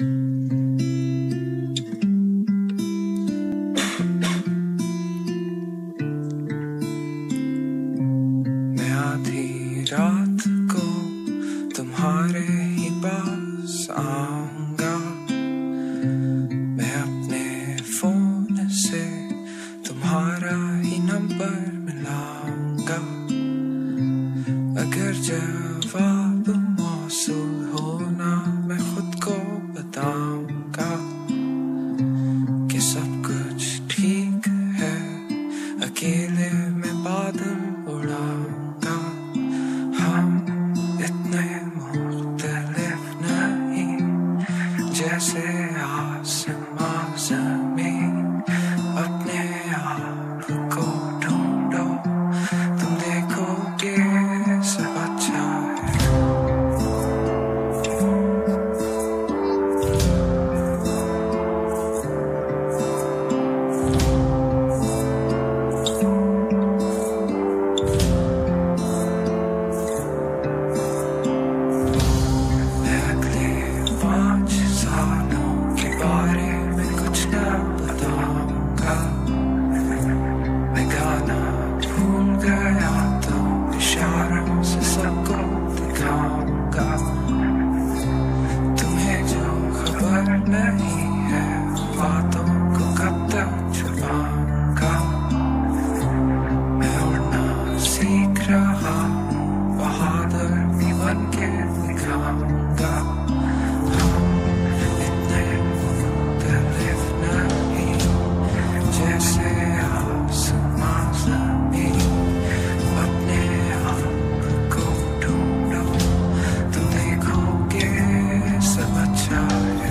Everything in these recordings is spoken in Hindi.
मैं आधी रात को तुम्हारे ही पास आऊंगा, मैं अपने फोन से तुम्हारा ही नंबर मिलाऊंगा। अगर जवाब मौसूल होना मैं खुद को बताऊंगा कि सब कुछ ठीक है, अकेले में बादल उड़ाऊंगा। हम इतने मुख्तलिफ नहीं जैसे आसमां ज़मीन, अपने आप को ढूंढो, तुम देखोगे सब अच्छा है। मैं अगले 5 सालों के बारे में कुछ न बताऊंगा, मैं गाना भूल गया तो इशारों से सबको दिखाऊंगा। तुम्हें जो खबर नहीं है बातों को कब तक छुपाऊंगा। मैं उड़ना सीख रहा हूँ, बहादुर भी बन के दिखाऊंगा। हम इतने मुख्तलिफ नहीं जैसे आसमां ज़मीन, अपने आप को ढूंढो, तुम देखोगे सब अच्छा है।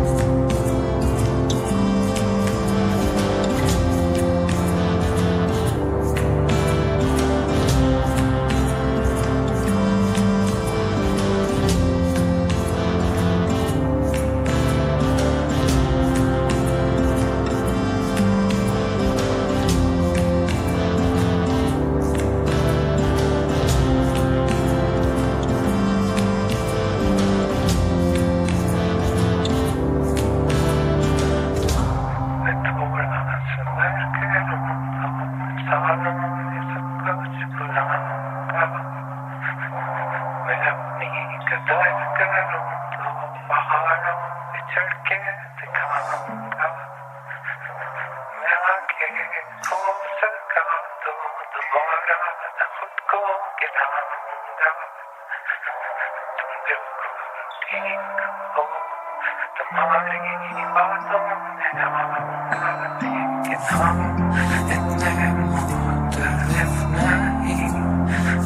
मैं थोड़ा संभल के रहूंगा, सालों में सब कुछ भुलाऊंगा। मैं अपनी कदर करूं तो पहाड़ों पे चढ़ के दिखाऊंगा। मैं आगे हो सका तो दोबारा न खुद को गिराऊंगा। तुम बिल्कुल ठीक हो, तुम्हारी बातों में आऊंगा, लेकिन हम इतने मुख्तलिफ नहीं